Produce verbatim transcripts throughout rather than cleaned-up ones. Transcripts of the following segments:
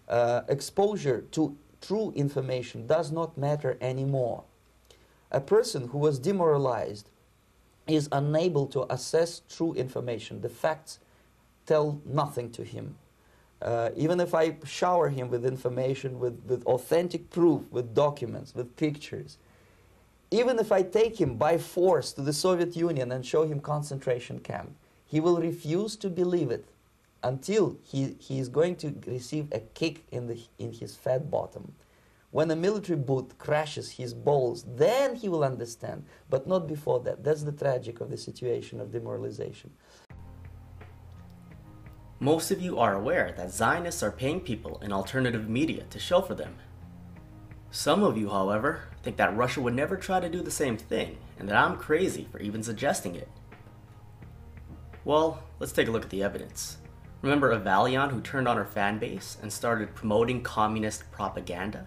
uh, exposure to true information does not matter anymore. A person who was demoralized is unable to assess true information. The facts tell nothing to him. Uh, even if I shower him with information, with, with authentic proof, with documents, with pictures, even if I take him by force to the Soviet Union and show him concentration camp, he will refuse to believe it until he, he is going to receive a kick in, the, in his fat bottom. When a military boot crashes his balls, then he will understand, but not before that. That's the tragic of the situation of demoralization. Most of you are aware that Zionists are paying people in alternative media to show for them. Some of you, however, think that Russia would never try to do the same thing, and that I'm crazy for even suggesting it. Well, let's take a look at the evidence. Remember Evalion, who turned on her fan base and started promoting communist propaganda?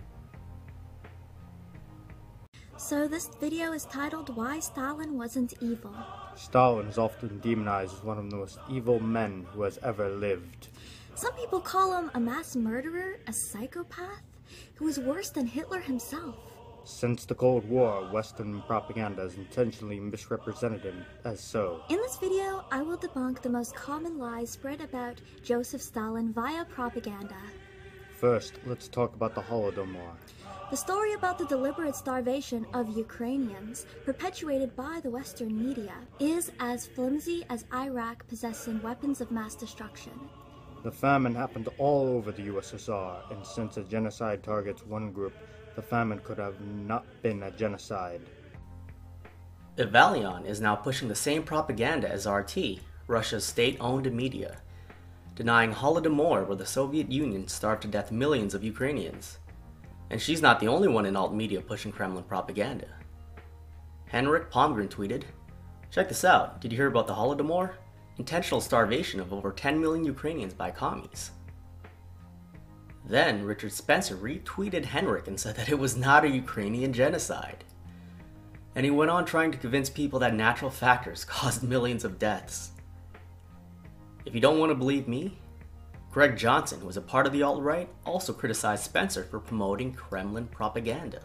So this video is titled Why Stalin Wasn't Evil. Stalin is often demonized as one of the most evil men who has ever lived. Some people call him a mass murderer, a psychopath, who is worse than Hitler himself. Since the Cold War, Western propaganda has intentionally misrepresented him as so. In this video, I will debunk the most common lies spread about Joseph Stalin via propaganda. First, let's talk about the Holodomor. The story about the deliberate starvation of Ukrainians, perpetuated by the Western media, is as flimsy as Iraq possessing weapons of mass destruction. The famine happened all over the U S S R, and since a genocide targets one group, the famine could have not been a genocide. Evalion is now pushing the same propaganda as R T, Russia's state-owned media, denying Holodomor, where the Soviet Union starved to death millions of Ukrainians. And she's not the only one in alt media pushing Kremlin propaganda. Henrik Palmgren tweeted, "Check this out, did you hear about the Holodomor? Intentional starvation of over ten million Ukrainians by commies." Then Richard Spencer retweeted Henrik and said that it was not a Ukrainian genocide. And he went on trying to convince people that natural factors caused millions of deaths. If you don't want to believe me, Greg Johnson, who was a part of the alt-right, also criticized Spencer for promoting Kremlin propaganda.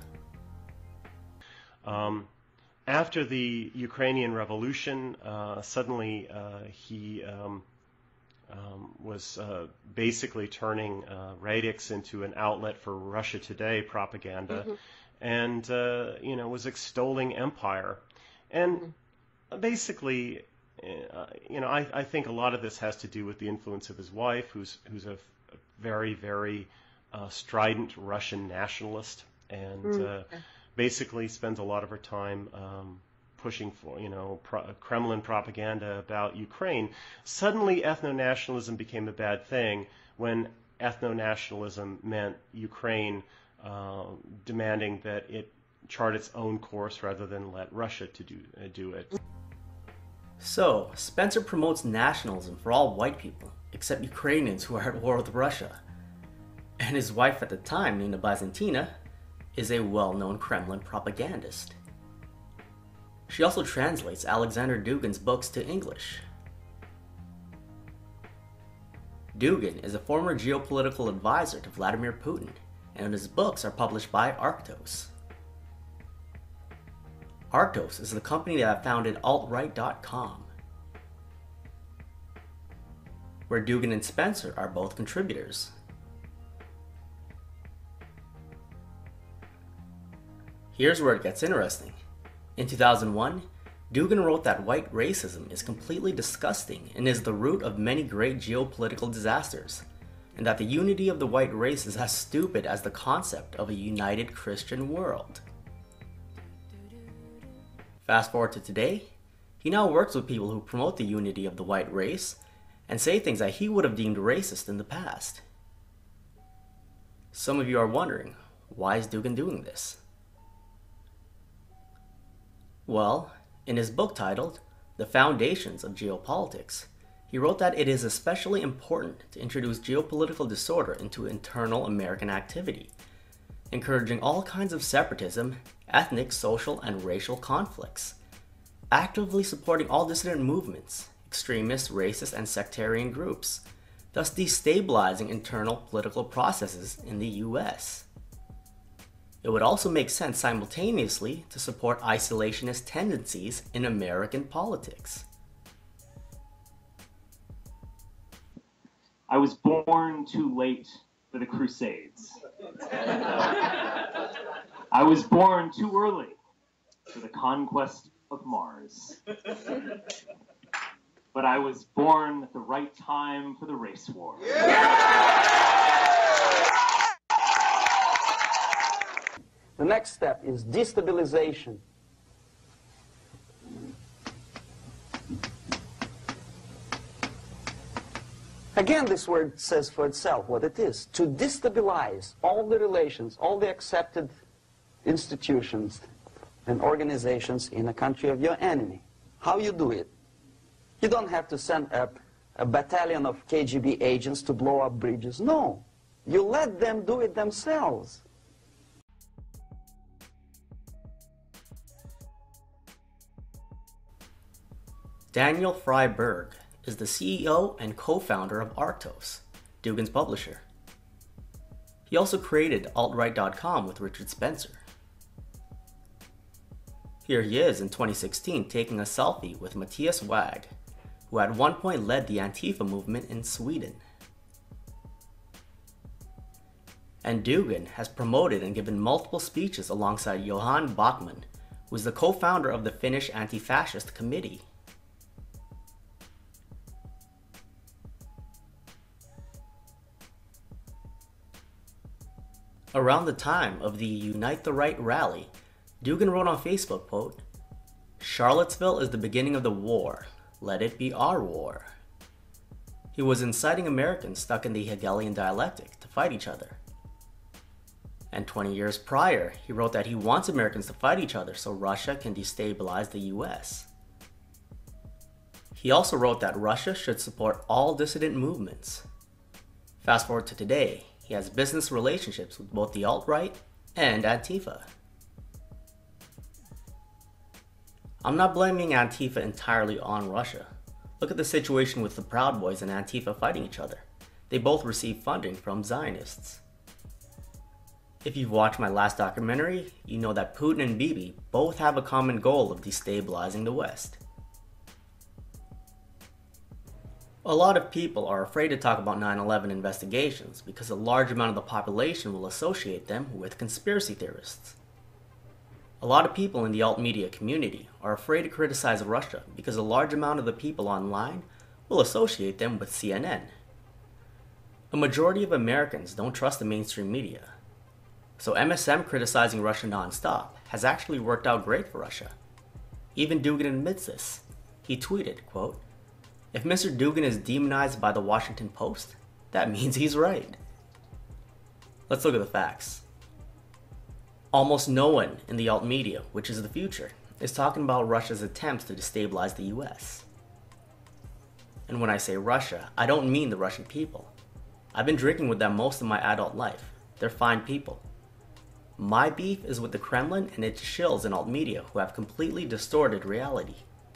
Um, after the Ukrainian Revolution, uh, suddenly uh, he um, um, was uh, basically turning uh, Radix into an outlet for Russia Today propaganda, mm-hmm. and uh, you know was extolling empire, and mm-hmm. basically. Uh, you know, I, I think a lot of this has to do with the influence of his wife, who's who's a, a very, very uh, strident Russian nationalist, and mm, uh, okay. basically spends a lot of her time um, pushing for, you know, pro Kremlin propaganda about Ukraine. Suddenly, ethno-nationalism became a bad thing when ethno-nationalism meant Ukraine uh, demanding that it chart its own course rather than let Russia to do uh, do it. So, Spencer promotes nationalism for all white people, except Ukrainians who are at war with Russia. And his wife at the time, Nina Byzantina, is a well-known Kremlin propagandist. She also translates Alexander Dugin's books to English. Dugin is a former geopolitical advisor to Vladimir Putin, and his books are published by Arctos. Arctos is the company that founded alt right dot com, where Dugin and Spencer are both contributors. Here's where it gets interesting. In two thousand one, Dugin wrote that white racism is completely disgusting and is the root of many great geopolitical disasters, and that the unity of the white race is as stupid as the concept of a united Christian world. Fast forward to today, he now works with people who promote the unity of the white race and say things that he would have deemed racist in the past. Some of you are wondering, why is Dugin doing this? Well, in his book titled The Foundations of Geopolitics, he wrote that it is especially important to introduce geopolitical disorder into internal American activity, encouraging all kinds of separatism, ethnic, social, and racial conflicts, actively supporting all dissident movements, extremist, racist, and sectarian groups, thus destabilizing internal political processes in the U S. It would also make sense simultaneously to support isolationist tendencies in American politics. I was born too late for the Crusades. I was born too early for the conquest of Mars. But I was born at the right time for the race war. The next step is destabilization. Again, this word says for itself what it is. To destabilize all the relations, all the accepted institutions and organizations in a country of your enemy. How you do it? You don't have to send a, a battalion of K G B agents to blow up bridges. No. You let them do it themselves. Daniel Freiberg is the C E O and co-founder of Arctos, Dugin's publisher. He also created alt right dot com with Richard Spencer. Here he is in twenty sixteen taking a selfie with Matthias Wag, who at one point led the Antifa movement in Sweden. And Dugin has promoted and given multiple speeches alongside Johan Bachman, who is the co-founder of the Finnish Anti-Fascist Committee. Around the time of the Unite the Right rally, Dugin wrote on Facebook, quote, "Charlottesville is the beginning of the war. Let it be our war." He was inciting Americans stuck in the Hegelian dialectic to fight each other. And twenty years prior, he wrote that he wants Americans to fight each other so Russia can destabilize the U S. He also wrote that Russia should support all dissident movements. Fast forward to today, he has business relationships with both the alt-right and Antifa. I'm not blaming Antifa entirely on Russia. Look at the situation with the Proud Boys and Antifa fighting each other. They both receive funding from Zionists. If you've watched my last documentary, you know that Putin and Bibi both have a common goal of destabilizing the West. A lot of people are afraid to talk about nine eleven investigations because a large amount of the population will associate them with conspiracy theorists. A lot of people in the alt-media community are afraid to criticize Russia because a large amount of the people online will associate them with C N N. A majority of Americans don't trust the mainstream media. So M S M criticizing Russia non-stop has actually worked out great for Russia. Even Dugin admits this. He tweeted, quote, "If Mister Dugin is demonized by the Washington Post, that means he's right." Let's look at the facts. Almost no one in the alt media, which is the future, is talking about Russia's attempts to destabilize the U S. And when I say Russia, I don't mean the Russian people. I've been drinking with them most of my adult life. They're fine people. My beef is with the Kremlin and its shills in alt media who have completely distorted reality.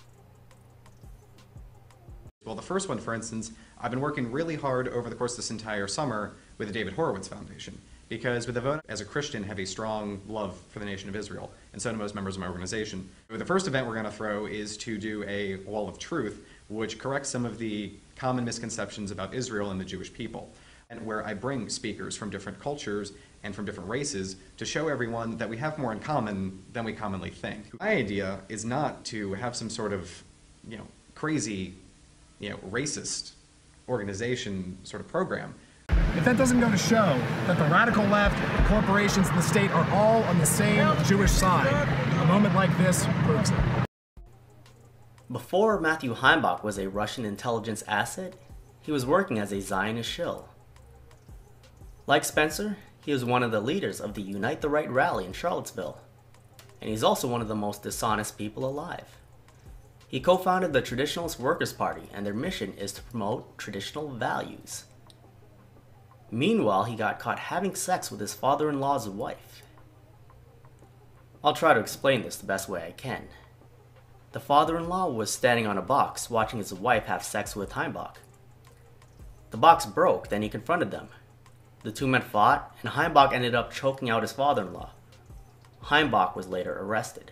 Well, the first one, for instance, I've been working really hard over the course of this entire summer with the David Horowitz Foundation, because with the vote, as a Christian, have a strong love for the nation of Israel, and so do most members of my organization. The first event we're going to throw is to do a wall of truth, which corrects some of the common misconceptions about Israel and the Jewish people, and where I bring speakers from different cultures and from different races to show everyone that we have more in common than we commonly think. My idea is not to have some sort of, you know, crazy, you know, racist organization sort of program. If that doesn't go to show that the radical left, the corporations, and the state are all on the same Jewish side, a moment like this proves it. Before Matthew Heimbach was a Russian intelligence asset, he was working as a Zionist shill. Like Spencer, he was one of the leaders of the Unite the Right rally in Charlottesville, and he's also one of the most dishonest people alive. He co-founded the Traditionalist Workers' Party, and their mission is to promote traditional values. Meanwhile, he got caught having sex with his father-in-law's wife. I'll try to explain this the best way I can. The father-in-law was standing on a box watching his wife have sex with Heimbach. The The box broke, then he confronted them. The two men fought, and Heimbach ended up choking out his father-in-law. Heimbach was later arrested.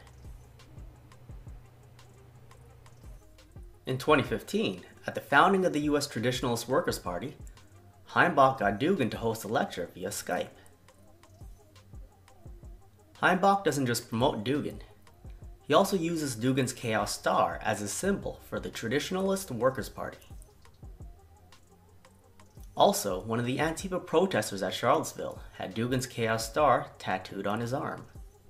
In twenty fifteen, at the founding of the U S Traditionalist Workers' Party, Heimbach got Dugin to host a lecture via Skype. Heimbach doesn't just promote Dugin, he also uses Dugin's Chaos Star as a symbol for the Traditionalist Workers' Party. Also, one of the Antifa protesters at Charlottesville had Dugin's Chaos Star tattooed on his arm.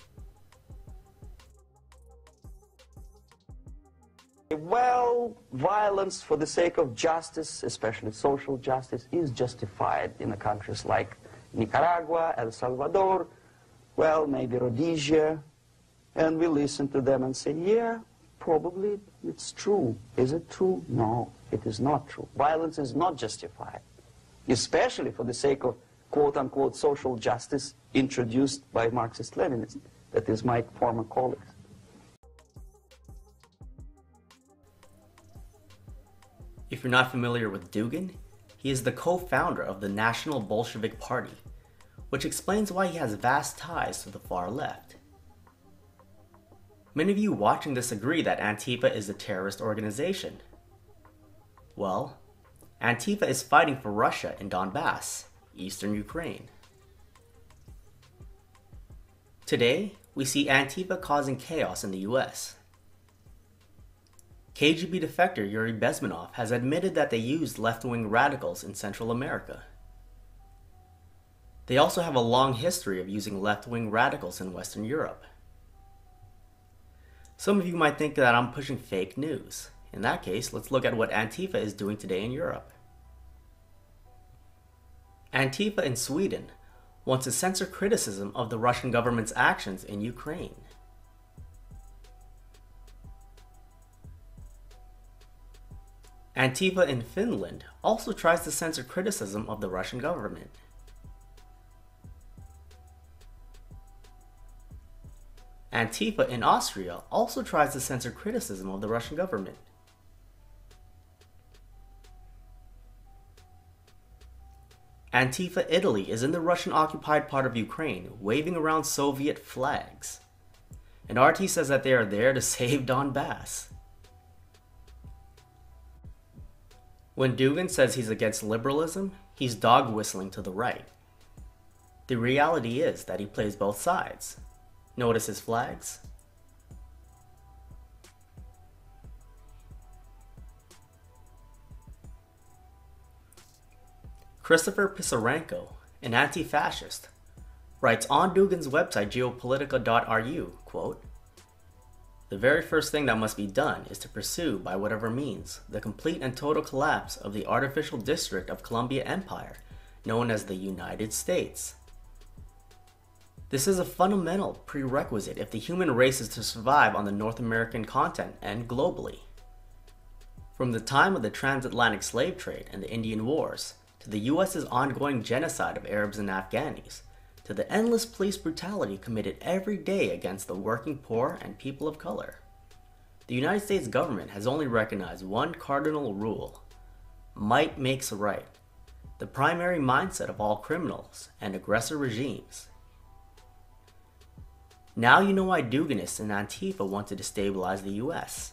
Well, violence for the sake of justice, especially social justice, is justified in countries like Nicaragua, El Salvador, well, maybe Rhodesia, and we listen to them and say, yeah, probably it's true. Is it true? No, it is not true. Violence is not justified, especially for the sake of quote-unquote social justice introduced by Marxist-Leninists, that is, my former colleagues. If you're not familiar with Dugin, he is the co-founder of the National Bolshevik Party, which explains why he has vast ties to the far left. Many of you watching this agree that Antifa is a terrorist organization. Well, Antifa is fighting for Russia in Donbass, eastern Ukraine. Today, we see Antifa causing chaos in the U S. K G B defector Yuri Bezmenov has admitted that they used left-wing radicals in Central America. They also have a long history of using left-wing radicals in Western Europe. Some of you might think that I'm pushing fake news. In that case, let's look at what Antifa is doing today in Europe. Antifa in Sweden wants to censor criticism of the Russian government's actions in Ukraine. Antifa in Finland also tries to censor criticism of the Russian government. Antifa in Austria also tries to censor criticism of the Russian government. Antifa Italy is in the Russian-occupied part of Ukraine, waving around Soviet flags. And R T says that they are there to save Donbass. When Dugin says he's against liberalism, he's dog-whistling to the right. The reality is that he plays both sides. Notice his flags? Christopher Pisarenko, an anti-fascist, writes on Dugin's website geopolitica dot r u, quote, "The very first thing that must be done is to pursue, by whatever means, the complete and total collapse of the artificial district of Columbia Empire, known as the United States. This is a fundamental prerequisite if the human race is to survive on the North American continent and globally. From the time of the transatlantic slave trade and the Indian Wars, to the U S's ongoing genocide of Arabs and Afghanis, to the endless police brutality committed every day against the working poor and people of color, the United States government has only recognized one cardinal rule: might makes right, the primary mindset of all criminals and aggressor regimes. Now you know why Duginists and Antifa want to destabilize the U S.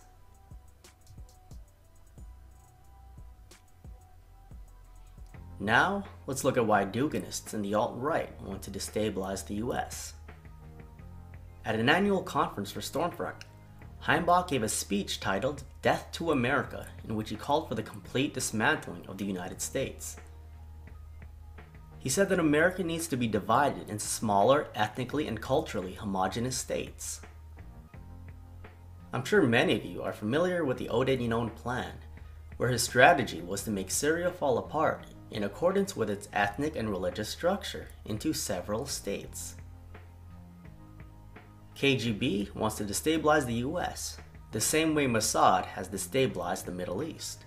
Now, let's look at why Duginists and the alt-right want to destabilize the U S. At an annual conference for Stormfront, Heimbach gave a speech titled "Death to America," in which he called for the complete dismantling of the United States. He said that America needs to be divided into smaller, ethnically and culturally homogeneous states. I'm sure many of you are familiar with the Oded Yinon plan, where his strategy was to make Syria fall apart in accordance with its ethnic and religious structure into several states. K G B wants to destabilize the U S, the same way Mossad has destabilized the Middle East.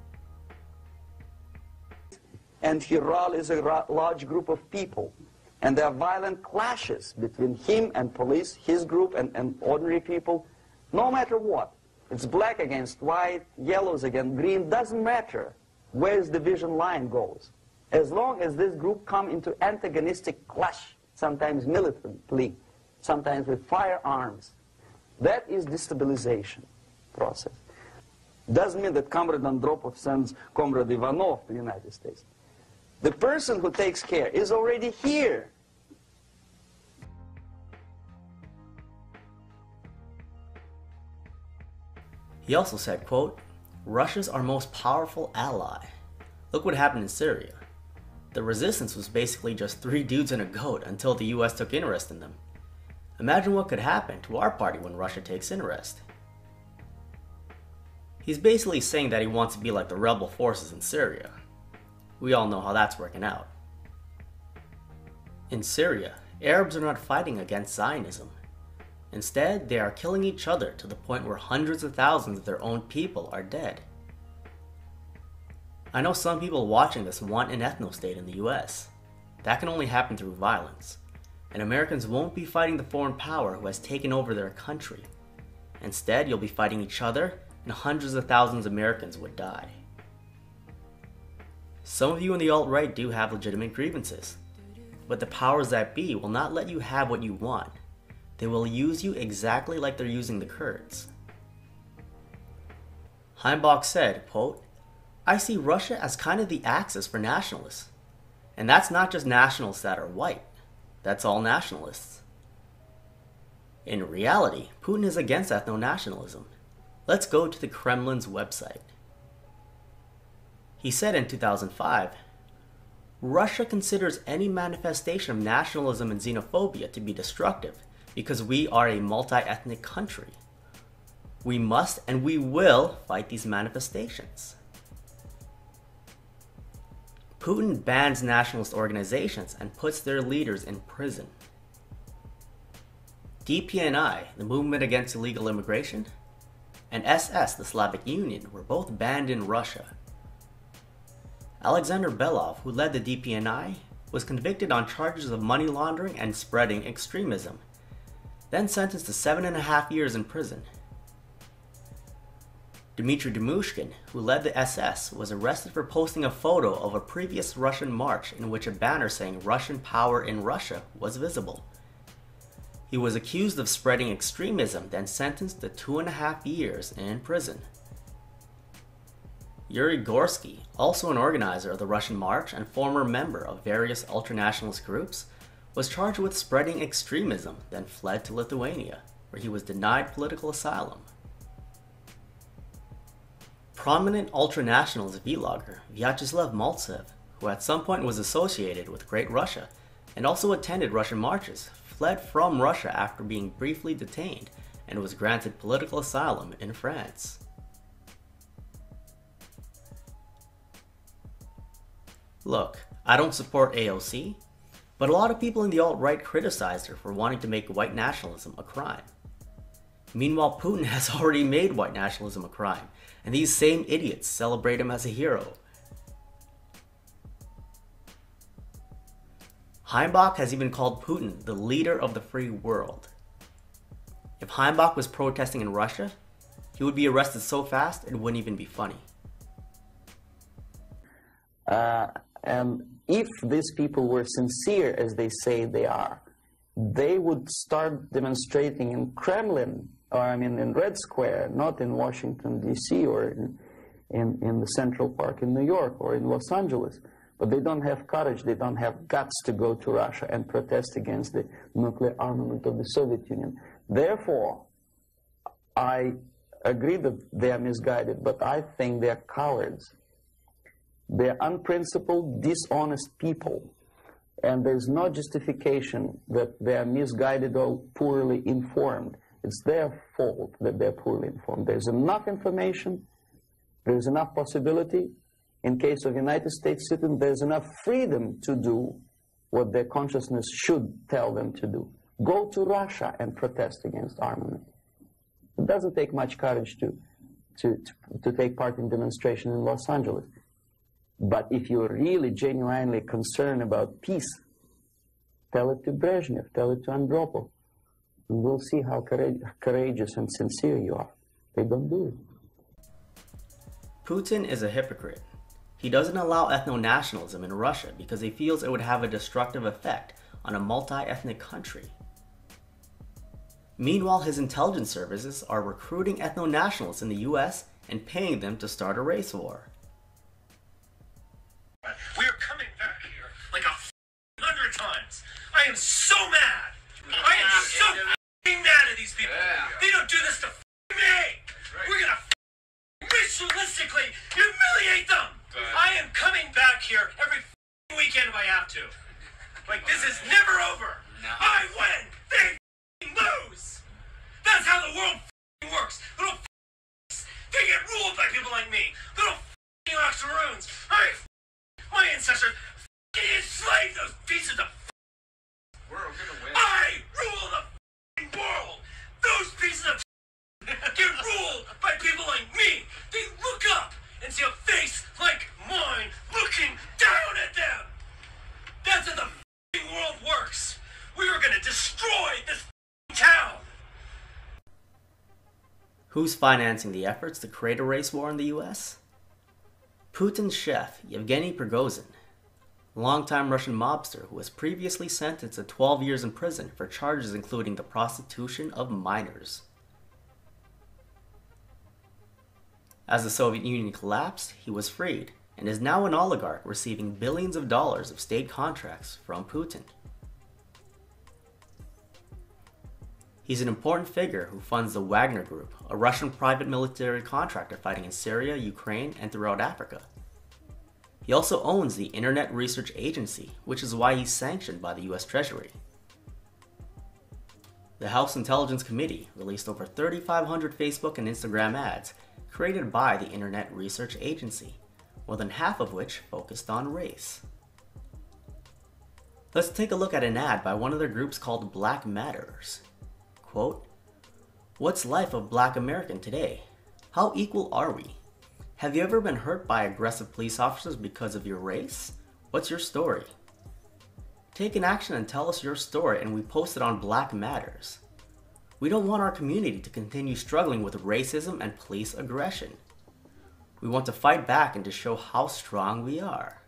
And he rallies a ra large group of people. And there are violent clashes between him and police, his group and, and ordinary people, no matter what. It's black against white, yellows against green, doesn't matter. where the division line goes. As long as this group come into antagonistic clash, sometimes militantly, sometimes with firearms, that is destabilization process. Doesn't mean that Comrade Andropov sends Comrade Ivanov to the United States. The person who takes care is already here. He also said, quote, "Russia's our most powerful ally. Look what happened in Syria. The resistance was basically just three dudes and a goat until the U S took interest in them. Imagine what could happen to our party when Russia takes interest." He's basically saying that he wants to be like the rebel forces in Syria. We all know how that's working out. In Syria, Arabs are not fighting against Zionism. Instead, they are killing each other to the point where hundreds of thousands of their own people are dead. I know some people watching this want an ethno-state in the U S. That can only happen through violence, and Americans won't be fighting the foreign power who has taken over their country. Instead, you'll be fighting each other, and hundreds of thousands of Americans would die. Some of you in the alt-right do have legitimate grievances, but the powers that be will not let you have what you want. They will use you exactly like they're using the Kurds. Heimbach said, quote, "I see Russia as kind of the axis for nationalists. And that's not just nationalists that are white. That's all nationalists." In reality, Putin is against ethno-nationalism. Let's go to the Kremlin's website. He said in two thousand five, "Russia considers any manifestation of nationalism and xenophobia to be destructive because we are a multi-ethnic country. We must and we will fight these manifestations." Putin bans nationalist organizations and puts their leaders in prison. D P N I, the Movement Against Illegal Immigration, and S S, the Slavic Union, were both banned in Russia. Alexander Belov, who led the D P N I, was convicted on charges of money laundering and spreading extremism, then sentenced to seven and a half years in prison. Dmitry Dmushkin, who led the S S, was arrested for posting a photo of a previous Russian march in which a banner saying "Russian power in Russia" was visible. He was accused of spreading extremism, then sentenced to two and a half years in prison. Yuri Gorsky, also an organizer of the Russian March and former member of various ultranationalist groups, was charged with spreading extremism, then fled to Lithuania, where he was denied political asylum. Prominent ultranationalist vlogger Vyacheslav Maltsev, who at some point was associated with Great Russia and also attended Russian marches, fled from Russia after being briefly detained and was granted political asylum in France. Look, I don't support A O C, but a lot of people in the alt-right criticized her for wanting to make white nationalism a crime. Meanwhile, Putin has already made white nationalism a crime, and these same idiots celebrate him as a hero. Heimbach has even called Putin the leader of the free world. If Heimbach was protesting in Russia, he would be arrested so fast it wouldn't even be funny. Uh, and if these people were sincere as they say they are, they would start demonstrating in Kremlin, or I mean in Red Square, not in Washington, D C or in, in, in the Central Park in New York or in Los Angeles. But they don't have courage, they don't have guts to go to Russia and protest against the nuclear armament of the Soviet Union. Therefore, I agree that they are misguided, but I think they are cowards. They are unprincipled, dishonest people. And there's no justification that they are misguided or poorly informed. It's their fault that they're poorly informed. There's enough information, there's enough possibility. In case of United States citizens, there's enough freedom to do what their consciousness should tell them to do. Go to Russia and protest against armament. It doesn't take much courage to, to, to, to take part in demonstration in Los Angeles. But if you're really genuinely concerned about peace, tell it to Brezhnev, tell it to Andropov. And we'll see how courageous and sincere you are. They don't do it. Putin is a hypocrite. He doesn't allow ethno-nationalism in Russia because he feels it would have a destructive effect on a multi-ethnic country. Meanwhile, his intelligence services are recruiting ethno-nationalists in the U S and paying them to start a race war. We are coming back here like a hundred times. I am so mad. I am so mad at these people. They don't do this to me. We're gonna ritualistically humiliate them. I am coming back here every weekend if I have to. Like, this is never over. I win, they lose. That's how the world works. Little they get ruled by people like me. Little octoroons. I, my ancestors enslaved those pieces of. We're gonna win. I rule the world. Those pieces of get ruled by people like me. They look up and see a face like mine looking down at them. That's how the world works. We are gonna destroy this town. Who's financing the efforts to create a race war in the U S? Putin's chef, Yevgeny Prigozhin, a longtime Russian mobster who was previously sentenced to twelve years in prison for charges including the prostitution of minors. As the Soviet Union collapsed, he was freed and is now an oligarch receiving billions of dollars of state contracts from Putin. He's an important figure who funds the Wagner Group, a Russian private military contractor fighting in Syria, Ukraine, and throughout Africa. He also owns the Internet Research Agency, which is why he's sanctioned by the U S Treasury. The House Intelligence Committee released over thirty-five hundred Facebook and Instagram ads created by the Internet Research Agency, more than half of which focused on race. Let's take a look at an ad by one of their groups called Black Matters. Quote, "What's life of Black American today? How equal are we? Have you ever been hurt by aggressive police officers because of your race? What's your story? Take an action and tell us your story and we post it on Black Matters. We don't want our community to continue struggling with racism and police aggression. We want to fight back and to show how strong we are."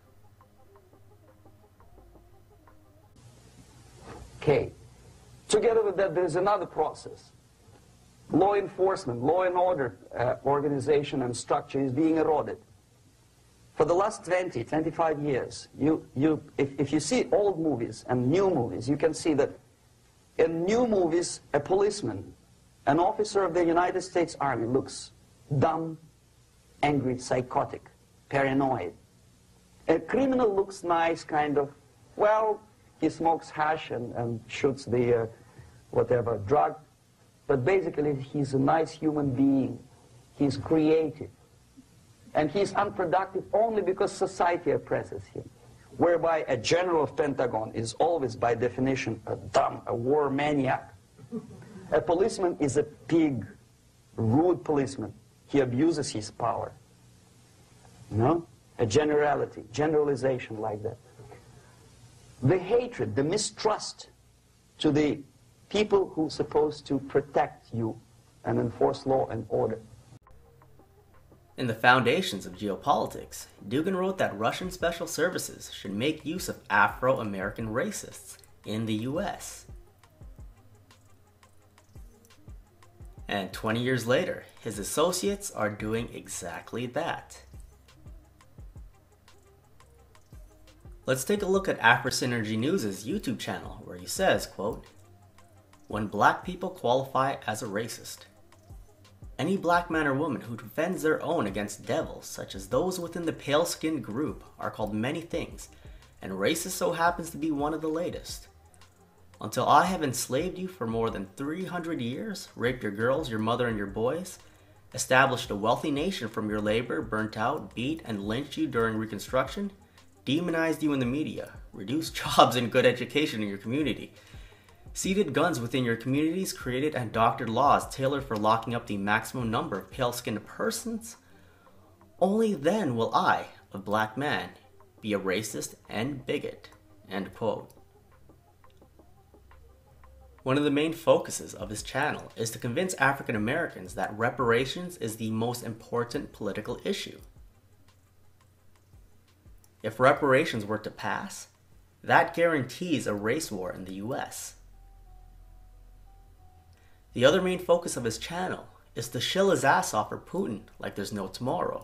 Okay. Together with that, there's another process. Law enforcement, law and order uh, organization and structure is being eroded. For the last twenty, twenty-five years, you, you, if, if you see old movies and new movies, you can see that in new movies, a policeman, an officer of the United States Army looks dumb, angry, psychotic, paranoid. A criminal looks nice, kind of, well, he smokes hash and, and shoots the uh, whatever drug, but basically he's a nice human being. He's creative. And he's unproductive only because society oppresses him. Whereby a general of Pentagon is always, by definition, a dumb, a war maniac. A policeman is a pig, rude policeman. He abuses his power. You know? A generality, generalization like that. The hatred, the mistrust to the people who are supposed to protect you and enforce law and order. In the Foundations of Geopolitics, Dugin wrote that Russian special services should make use of Afro-American racists in the U S. And twenty years later, his associates are doing exactly that. Let's take a look at AfroSynergy News' YouTube channel, where he says, quote, "When black people qualify as a racist. Any black man or woman who defends their own against devils, such as those within the pale-skinned group, are called many things, and racist so happens to be one of the latest. Until I have enslaved you for more than three hundred years, raped your girls, your mother, and your boys, established a wealthy nation from your labor, burnt out, beat, and lynched you during Reconstruction, demonized you in the media, reduced jobs and good education in your community, seated guns within your communities, created and doctored laws tailored for locking up the maximum number of pale-skinned persons, only then will I, a black man, be a racist and bigot." End quote. One of the main focuses of his channel is to convince African Americans that reparations is the most important political issue. If reparations were to pass, that guarantees a race war in the U S. The other main focus of his channel is to shill his ass off for Putin like there's no tomorrow.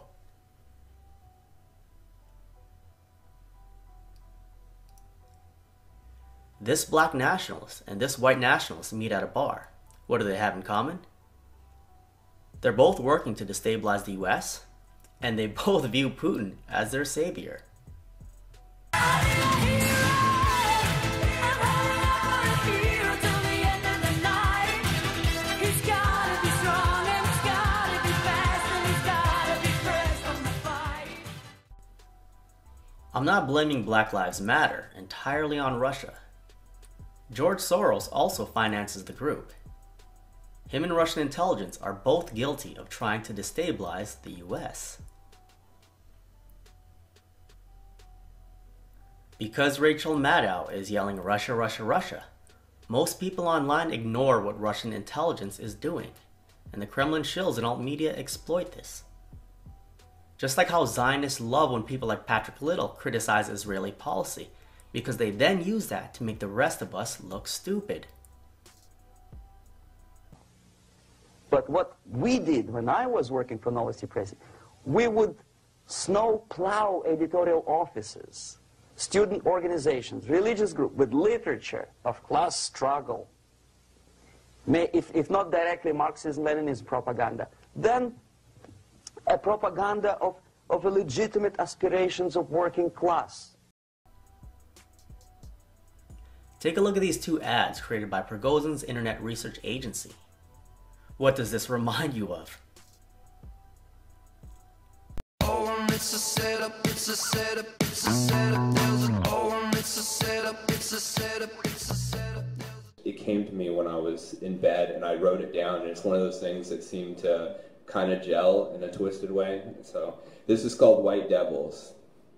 This black nationalist and this white nationalist meet at a bar. What do they have in common? They're both working to destabilize the U S, and they both view Putin as their savior. I'm not blaming Black Lives Matter entirely on Russia. George Soros also finances the group. Him and Russian intelligence are both guilty of trying to destabilize the U S. Because Rachel Maddow is yelling Russia, Russia, Russia, most people online ignore what Russian intelligence is doing, and the Kremlin shills and alt media exploit this. Just like how Zionists love when people like Patrick Little criticize Israeli policy, because they then use that to make the rest of us look stupid. But what we did when I was working for Novosti Press, we would snow plow editorial offices, student organizations, religious groups with literature of class struggle, may, if, if not directly Marxism-Leninism propaganda, then a propaganda of, of a legitimate aspirations of working class. Take a look at these two ads created by Prigozhin's internet research agency. What does this remind you of? Oh, it's a setup, it's a setup, it's a setup, there's an oh, it's a setup, it's a setup, it's a setup. It came to me when I was in bed and I wrote it down, and it's one of those things that seemed to kind of gel in a twisted way. So this is called White Devils.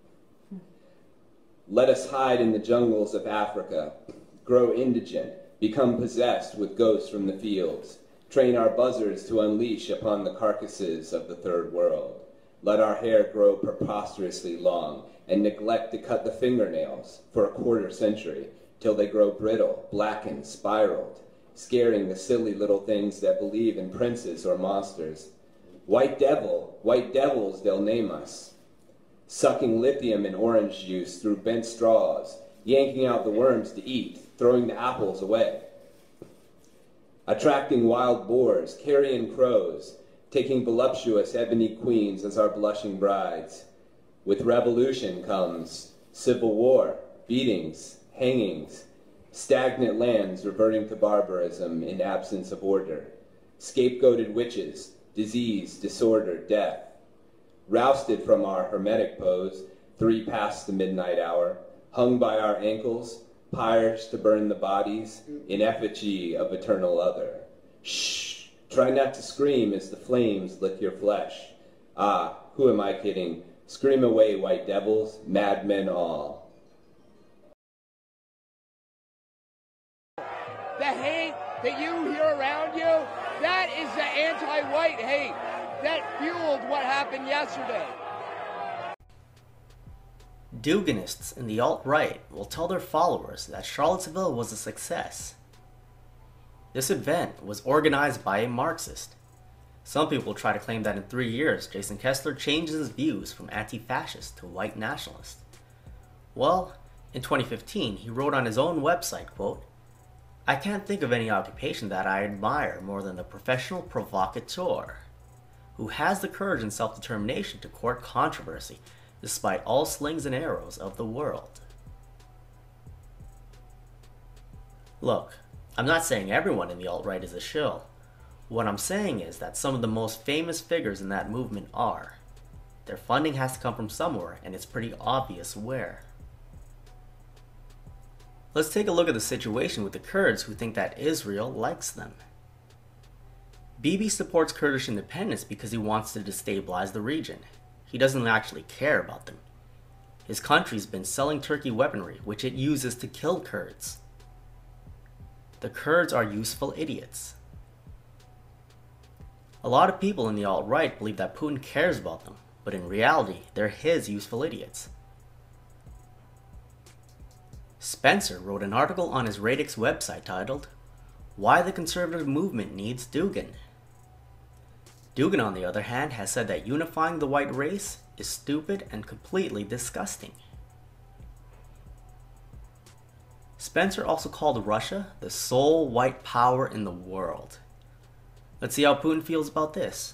Let us hide in the jungles of Africa, grow indigent, become possessed with ghosts from the fields, train our buzzers to unleash upon the carcasses of the third world. Let our hair grow preposterously long, and neglect to cut the fingernails for a quarter century, till they grow brittle, blackened, spiraled, scaring the silly little things that believe in princes or monsters. White devil, white devils they'll name us. Sucking lithium and orange juice through bent straws, yanking out the worms to eat, throwing the apples away. Attracting wild boars, carrion crows, taking voluptuous ebony queens as our blushing brides. With revolution comes civil war, beatings, hangings, stagnant lands reverting to barbarism in absence of order, scapegoated witches, disease, disorder, death. Rousted from our hermetic pose, three past the midnight hour, hung by our ankles, pyres to burn the bodies, in effigy of eternal other. Shh! Try not to scream as the flames lick your flesh. Ah, who am I kidding? Scream away, white devils, madmen all. The hate that you hear around you, that is the anti-white hate that fueled what happened yesterday. Duganists in the alt-right will tell their followers that Charlottesville was a success. This event was organized by a Marxist. Some people try to claim that in three years, Jason Kessler changed his views from anti-fascist to white nationalist. Well, in twenty fifteen, he wrote on his own website, quote, "I can't think of any occupation that I admire more than the professional provocateur, who has the courage and self-determination to court controversy despite all slings and arrows of the world." Look, I'm not saying everyone in the alt-right is a shill. What I'm saying is that some of the most famous figures in that movement are. Their funding has to come from somewhere, and it's pretty obvious where. Let's take a look at the situation with the Kurds who think that Israel likes them. Bibi supports Kurdish independence because he wants to destabilize the region. He doesn't actually care about them. His country's been selling Turkey weaponry, which it uses to kill Kurds. The Kurds are useful idiots. A lot of people in the alt-right believe that Putin cares about them, but in reality, they're his useful idiots. Spencer wrote an article on his Radix website titled, "Why the Conservative Movement Needs Dugin." Dugin, on the other hand, has said that unifying the white race is stupid and completely disgusting. Spencer also called Russia the sole white power in the world. Let's see how Putin feels about this.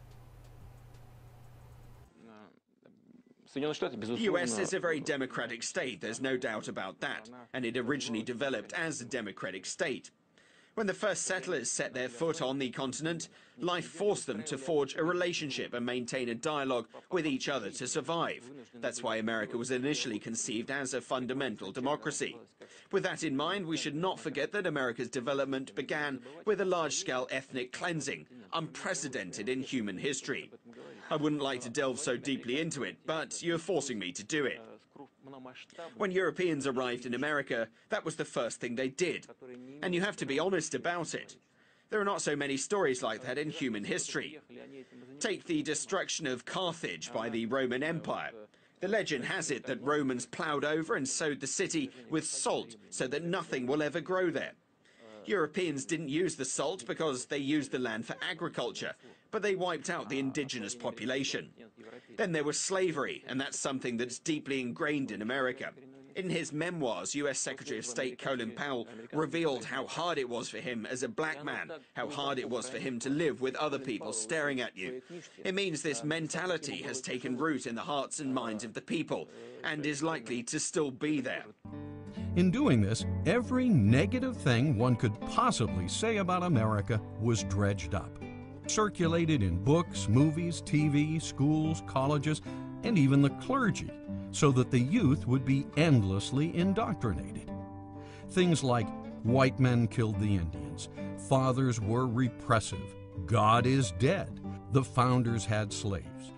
The U S is a very democratic state, there's no doubt about that, and it originally developed as a democratic state. When the first settlers set their foot on the continent, life forced them to forge a relationship and maintain a dialogue with each other to survive. That's why America was initially conceived as a fundamental democracy. With that in mind, we should not forget that America's development began with a large-scale ethnic cleansing, unprecedented in human history. I wouldn't like to delve so deeply into it, but you're forcing me to do it. When Europeans arrived in America, that was the first thing they did. And you have to be honest about it. There are not so many stories like that in human history. Take the destruction of Carthage by the Roman Empire. The legend has it that Romans ploughed over and sowed the city with salt so that nothing will ever grow there. Europeans didn't use the salt because they used the land for agriculture, but they wiped out the indigenous population. Then there was slavery, and that's something that's deeply ingrained in America. In his memoirs, U S Secretary of State Colin Powell revealed how hard it was for him as a black man, how hard it was for him to live with other people staring at you. It means this mentality has taken root in the hearts and minds of the people, and is likely to still be there. In doing this, every negative thing one could possibly say about America was dredged up, circulated in books, movies, T V, schools, colleges, and even the clergy, so that the youth would be endlessly indoctrinated. Things like white men killed the Indians, fathers were repressive, God is dead, the founders had slaves.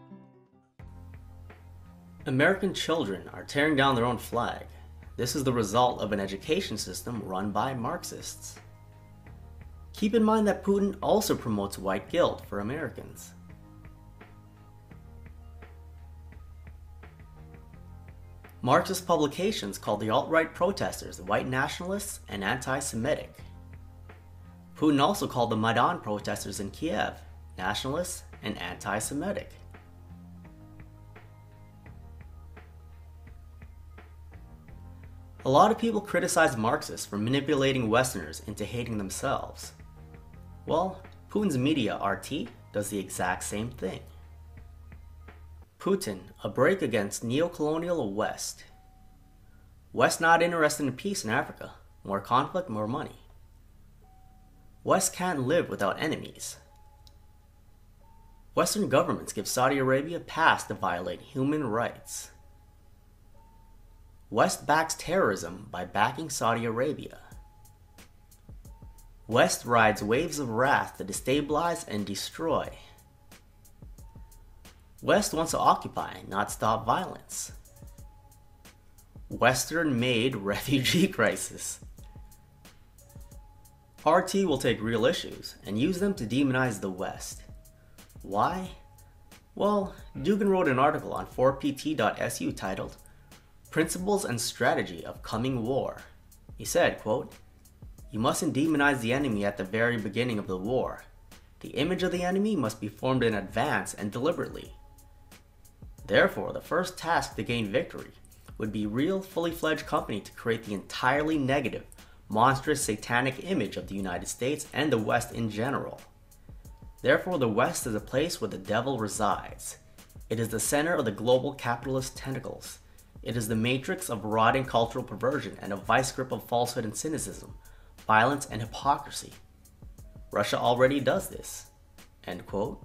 American children are tearing down their own flag. This is the result of an education system run by Marxists. Keep in mind that Putin also promotes white guilt for Americans. Marxist publications call the alt-right protesters white nationalists and anti-Semitic. Putin also called the Maidan protesters in Kiev nationalists and anti-Semitic. A lot of people criticize Marxists for manipulating Westerners into hating themselves. Well, Putin's media R T does the exact same thing. Putin, a break against neo-colonial West. West not interested in peace in Africa. More conflict, more money. West can't live without enemies. Western governments give Saudi Arabia pass to violate human rights. West backs terrorism by backing Saudi Arabia. West rides waves of wrath to destabilize and destroy. West wants to occupy, not stop violence. Western-made refugee crisis. R T will take real issues and use them to demonize the West. Why? Well, Dugin wrote an article on four P T dot S U titled, "Principles and Strategy of Coming War." He said, quote, "You mustn't demonize the enemy at the very beginning of the war. The image of the enemy must be formed in advance and deliberately. Therefore, the first task to gain victory would be real, fully fledged company to create the entirely negative, monstrous, satanic image of the United States and the West in general. Therefore, the West is a place where the devil resides. It is the center of the global capitalist tentacles. It is the matrix of rotting cultural perversion and a vice grip of falsehood and cynicism, violence and hypocrisy. Russia already does this." End quote.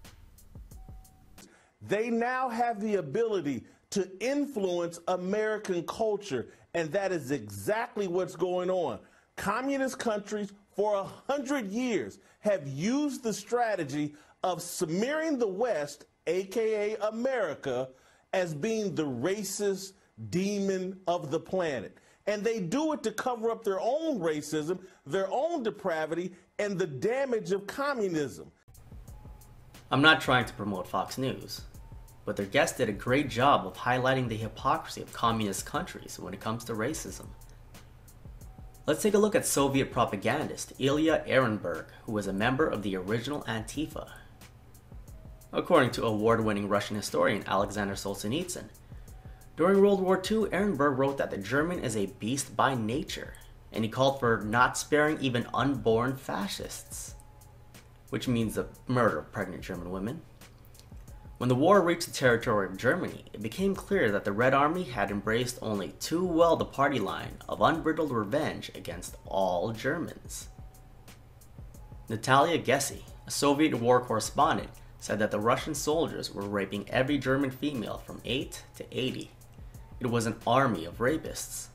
They now have the ability to influence American culture, and that is exactly what's going on. Communist countries for a hundred years have used the strategy of smearing the West, aka America, as being the racist demon of the planet. And they do it to cover up their own racism, their own depravity, and the damage of communism. I'm not trying to promote Fox News, but their guest did a great job of highlighting the hypocrisy of communist countries when it comes to racism. Let's take a look at Soviet propagandist Ilya Ehrenburg, who was a member of the original Antifa. According to award-winning Russian historian Alexander Solzhenitsyn, during World War Two, Ehrenburg wrote that the German is a beast by nature, and he called for not sparing even unborn fascists, which means the murder of pregnant German women. When the war reached the territory of Germany, it became clear that the Red Army had embraced only too well the party line of unbridled revenge against all Germans. Natalia Gessi, a Soviet war correspondent, said that the Russian soldiers were raping every German female from eight to eighty. It was an army of rapists.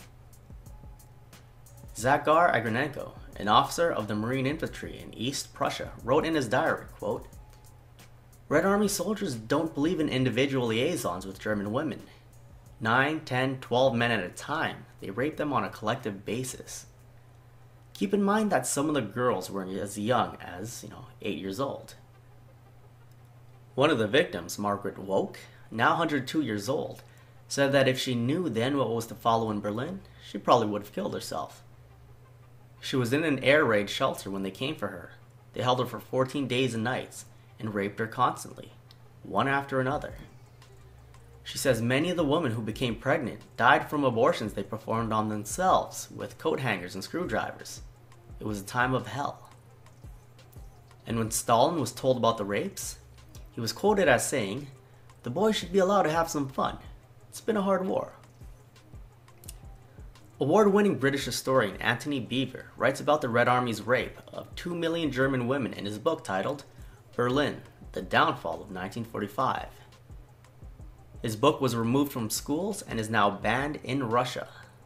Zakhar Agranenko, an officer of the Marine Infantry in East Prussia, wrote in his diary, quote, "Red Army soldiers don't believe in individual liaisons with German women. nine, ten, twelve men at a time, they rape them on a collective basis. Keep in mind that some of the girls were as young as, you know, eight years old." One of the victims, Margaret Woke, now one hundred two years old, said that if she knew then what was to follow in Berlin, she probably would have killed herself. She was in an air raid shelter when they came for her. They held her for fourteen days and nights and raped her constantly, one after another. She says many of the women who became pregnant died from abortions they performed on themselves with coat hangers and screwdrivers. It was a time of hell. And when Stalin was told about the rapes, he was quoted as saying, "The boys should be allowed to have some fun. It's been a hard war." Award-winning British historian Anthony Beevor writes about the Red Army's rape of two million German women in his book titled Berlin, The Downfall of nineteen forty-five. His book was removed from schools and is now banned in Russia.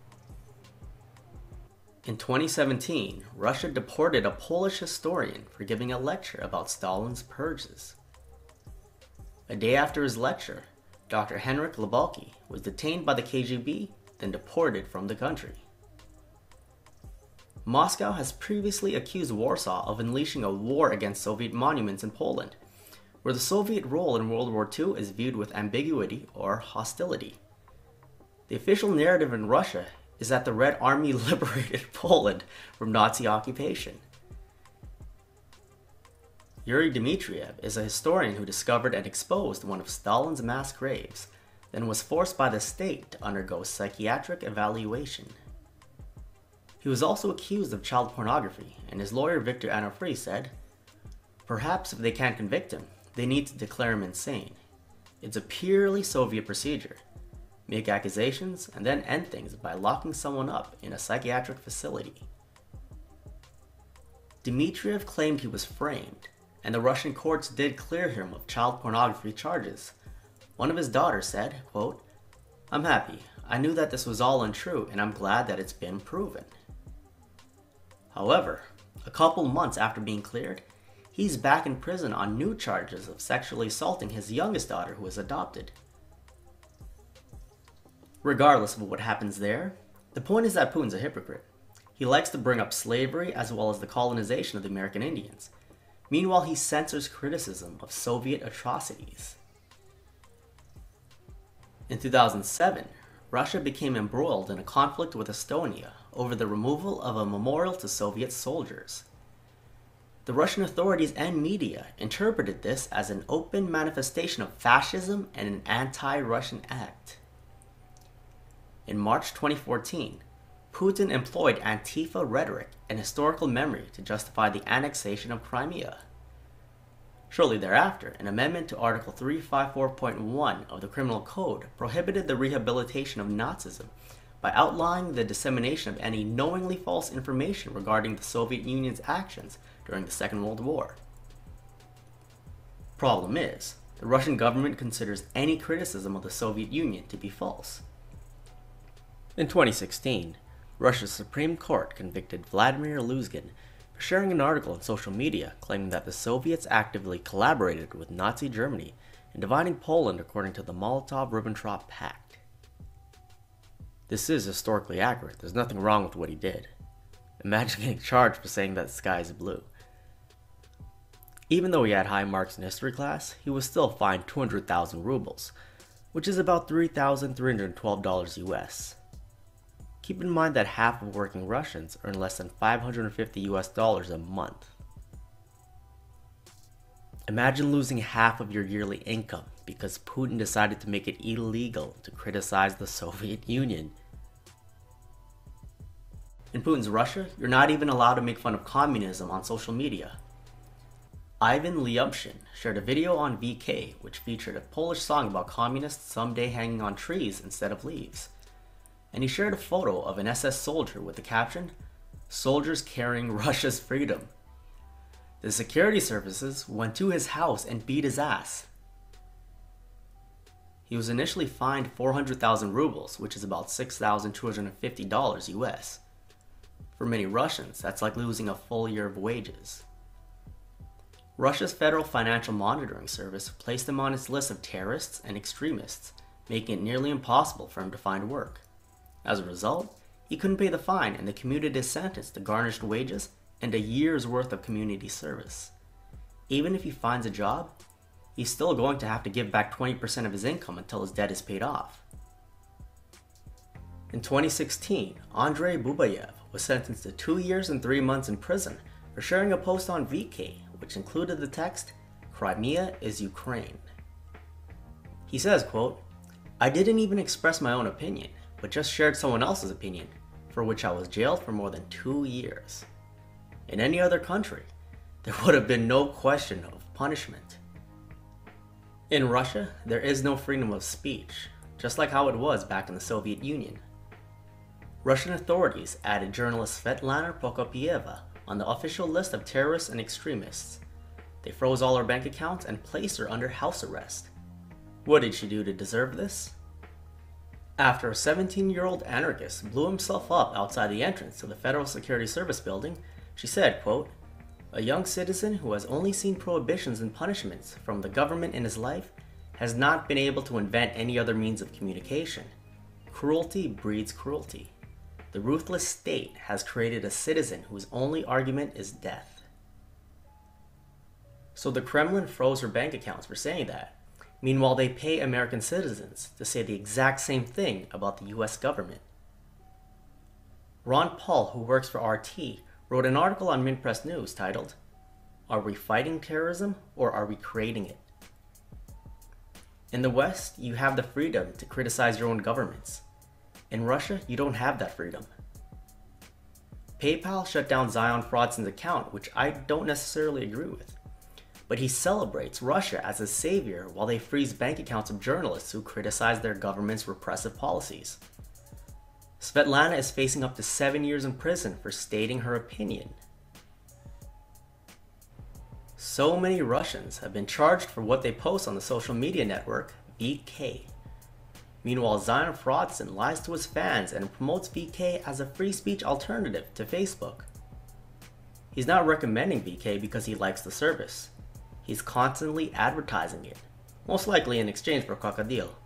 In twenty seventeen, Russia deported a Polish historian for giving a lecture about Stalin's purges. A day after his lecture, Doctor Henryk Lebalki was detained by the K G B, then deported from the country. Moscow has previously accused Warsaw of unleashing a war against Soviet monuments in Poland, where the Soviet role in World War Two is viewed with ambiguity or hostility. The official narrative in Russia is that the Red Army liberated Poland from Nazi occupation. Yuri Dmitriev is a historian who discovered and exposed one of Stalin's mass graves, then was forced by the state to undergo psychiatric evaluation. He was also accused of child pornography, and his lawyer Victor Anofriy said, "Perhaps if they can't convict him, they need to declare him insane. It's a purely Soviet procedure. Make accusations and then end things by locking someone up in a psychiatric facility." Dmitriev claimed he was framed, and the Russian courts did clear him of child pornography charges. One of his daughters said, quote, "I'm happy. I knew that this was all untrue, and I'm glad that it's been proven." However, a couple months after being cleared, he's back in prison on new charges of sexually assaulting his youngest daughter who was adopted. Regardless of what happens there, the point is that Putin's a hypocrite. He likes to bring up slavery as well as the colonization of the American Indians. Meanwhile, he censors criticism of Soviet atrocities. In two thousand seven, Russia became embroiled in a conflict with Estonia over the removal of a memorial to Soviet soldiers. The Russian authorities and media interpreted this as an open manifestation of fascism and an anti-Russian act. In March twenty fourteen, Putin employed Antifa rhetoric and historical memory to justify the annexation of Crimea. Shortly thereafter, an amendment to Article three fifty-four point one of the Criminal Code prohibited the rehabilitation of Nazism by outlawing the dissemination of any knowingly false information regarding the Soviet Union's actions during the Second World War. Problem is, the Russian government considers any criticism of the Soviet Union to be false. In twenty sixteen, Russia's Supreme Court convicted Vladimir Putin for sharing an article on social media claiming that the Soviets actively collaborated with Nazi Germany in dividing Poland according to the Molotov-Ribbentrop Pact. This is historically accurate. There's nothing wrong with what he did. Imagine getting charged for saying that the sky is blue. Even though he had high marks in history class, he was still fined two hundred thousand rubles, which is about three thousand three hundred twelve dollars U S. Keep in mind that half of working Russians earn less than five hundred fifty U S dollars a month. Imagine losing half of your yearly income because Putin decided to make it illegal to criticize the Soviet Union. In Putin's Russia, you're not even allowed to make fun of communism on social media. Ivan Lyubshin shared a video on V K which featured a Polish song about communists someday hanging on trees instead of leaves. And he shared a photo of an S S soldier with the caption, "Soldiers carrying Russia's freedom." The security services went to his house and beat his ass. He was initially fined four hundred thousand rubles, which is about six thousand two hundred fifty dollars U S. For many Russians, that's like losing a full year of wages. Russia's Federal Financial Monitoring Service placed him on its list of terrorists and extremists, making it nearly impossible for him to find work. As a result, he couldn't pay the fine and they commuted his sentence to garnished wages and a year's worth of community service. Even if he finds a job, he's still going to have to give back twenty percent of his income until his debt is paid off. In twenty sixteen, Andrei Bubayev was sentenced to two years and three months in prison for sharing a post on V K, which included the text, "Crimea is Ukraine." He says, quote, "I didn't even express my own opinion, but just shared someone else's opinion, for which I was jailed for more than two years. In any other country, there would have been no question of punishment." In Russia, there is no freedom of speech, just like how it was back in the Soviet Union. Russian authorities added journalist Svetlana Prokopieva on the official list of terrorists and extremists. They froze all her bank accounts and placed her under house arrest. What did she do to deserve this? After a seventeen-year-old anarchist blew himself up outside the entrance to the Federal Security Service building, she said, quote, "A young citizen who has only seen prohibitions and punishments from the government in his life has not been able to invent any other means of communication. Cruelty breeds cruelty. The ruthless state has created a citizen whose only argument is death." So the Kremlin froze her bank accounts for saying that. Meanwhile, they pay American citizens to say the exact same thing about the U S government. Ron Paul, who works for R T, wrote an article on Mint Press News titled, "Are we fighting terrorism or are we creating it?" In the West, you have the freedom to criticize your own governments. In Russia, you don't have that freedom. PayPal shut down Zion Fraudsen's account, which I don't necessarily agree with. But he celebrates Russia as a savior while they freeze bank accounts of journalists who criticize their government's repressive policies. Svetlana is facing up to seven years in prison for stating her opinion. So many Russians have been charged for what they post on the social media network V K. Meanwhile, Zion Fraudsen lies to his fans and promotes V K as a free speech alternative to Facebook. He's not recommending V K because he likes the service. He's constantly advertising it, most likely in exchange for Crocodile.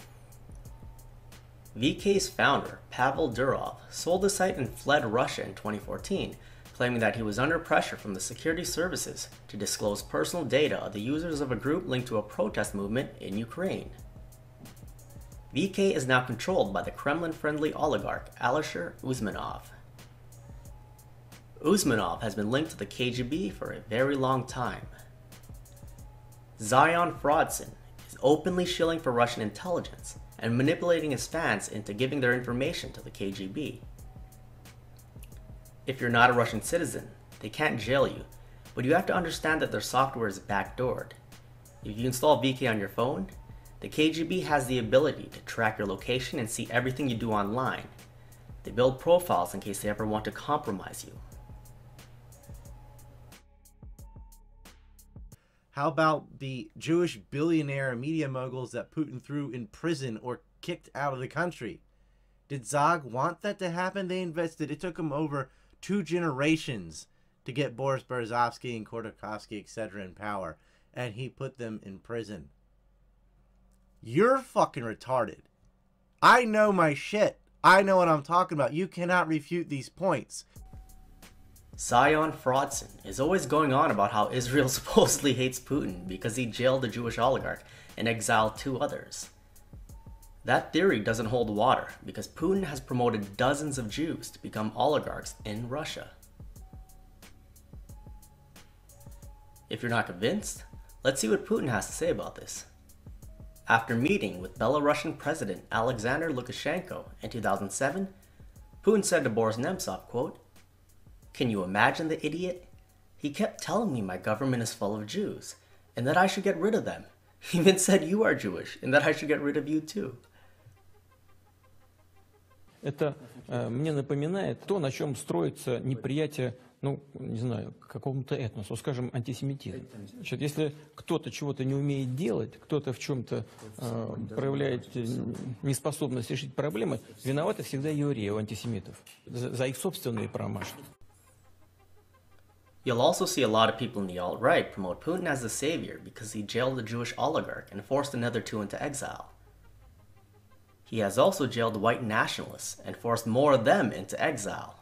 V K's founder, Pavel Durov, sold the site and fled Russia in twenty fourteen, claiming that he was under pressure from the security services to disclose personal data of the users of a group linked to a protest movement in Ukraine. V K is now controlled by the Kremlin-friendly oligarch Alisher Usmanov. Usmanov has been linked to the K G B for a very long time. Zion Fraudsen is openly shilling for Russian intelligence and manipulating his fans into giving their information to the K G B. If you're not a Russian citizen, they can't jail you, but you have to understand that their software is backdoored. If you install V K on your phone, the K G B has the ability to track your location and see everything you do online. They build profiles in case they ever want to compromise you. How about the Jewish billionaire media moguls that Putin threw in prison or kicked out of the country? Did Zog want that to happen? They invested. It took them over two generations to get Boris Berezovsky and Khodorkovsky, et cetera in power, and he put them in prison. You're fucking retarded. I know my shit. I know what I'm talking about. You cannot refute these points. Zion Fraudsen is always going on about how Israel supposedly hates Putin because he jailed a Jewish oligarch and exiled two others. That theory doesn't hold water because Putin has promoted dozens of Jews to become oligarchs in Russia. If you're not convinced, let's see what Putin has to say about this. After meeting with Belarusian President Alexander Lukashenko in two thousand seven, Putin said to Boris Nemtsov, quote, "Can you imagine the idiot? He kept telling me my government is full of Jews, and that I should get rid of them. He even said you are Jewish, and that I should get rid of you too." Это э, мне напоминает то, на чем строится неприятие, ну, не знаю, к какому-то этносу, скажем, антисемитизм. Значит, если кто-то чего-то не умеет делать, кто-то в чем-то э, проявляет неспособность решить проблемы, виноваты всегда евреи, антисемитов, за, за их собственные промашки. You'll also see a lot of people in the alt-right promote Putin as the savior because he jailed a Jewish oligarch and forced another two into exile. He has also jailed white nationalists and forced more of them into exile.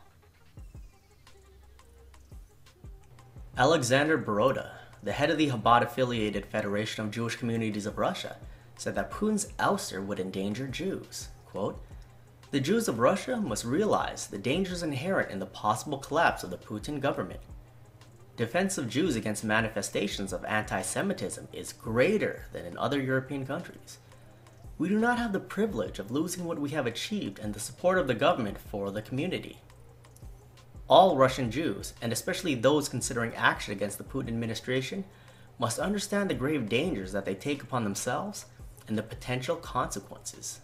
Alexander Boroda, the head of the Chabad-affiliated Federation of Jewish Communities of Russia, said that Putin's ouster would endanger Jews. Quote, "The Jews of Russia must realize the dangers inherent in the possible collapse of the Putin government. Defense of Jews against manifestations of anti-Semitism is greater than in other European countries. We do not have the privilege of losing what we have achieved and the support of the government for the community. All Russian Jews, and especially those considering action against the Putin administration, must understand the grave dangers that they take upon themselves and the potential consequences."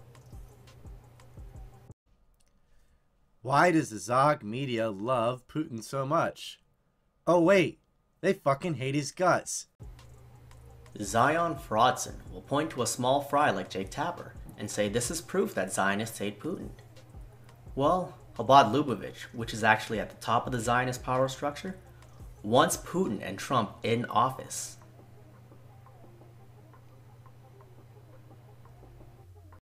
Why does the Zog media love Putin so much? Oh wait, they fucking hate his guts. Zion Fraudson will point to a small fry like Jake Tapper and say this is proof that Zionists hate Putin. Well, Chabad Lubavitch, which is actually at the top of the Zionist power structure, wants Putin and Trump in office.